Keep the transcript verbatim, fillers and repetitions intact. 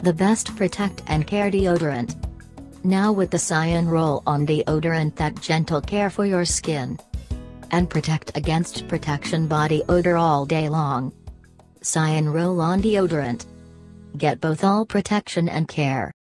The best protect and care deodorant. Now with the Scion Roll-On Deodorant, that gentle care for your skin. And protect against protection body odor all day long. Scion Roll-On Deodorant. Get both all protection and care.